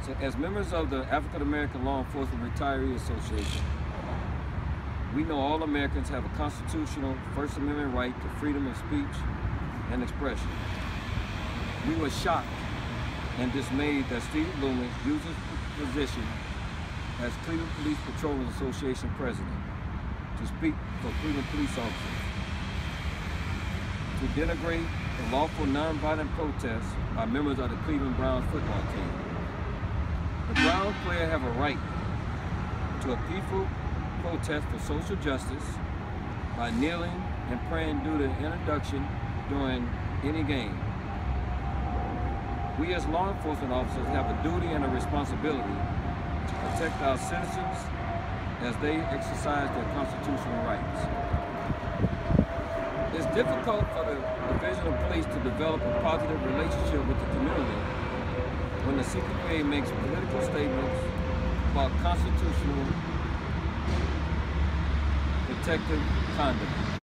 So as members of the African American Law Enforcement Retiree Association, we know all Americans have a constitutional First Amendment right to freedom of speech and expression. We were shocked and dismayed that Steve Loomis used his position as Cleveland Police Patrolmen's Association president to speak for Cleveland police officers, to denigrate the lawful nonviolent protests by members of the Cleveland Browns football team. The Browns players have a right to a peaceful protest for social justice by kneeling and praying due to introduction during any game. We as law enforcement officers have a duty and a responsibility to protect our citizens as they exercise their constitutional rights. It's difficult for the Division of Police to develop a positive relationship with the community when the CPPA makes political statements about constitutional protective conduct.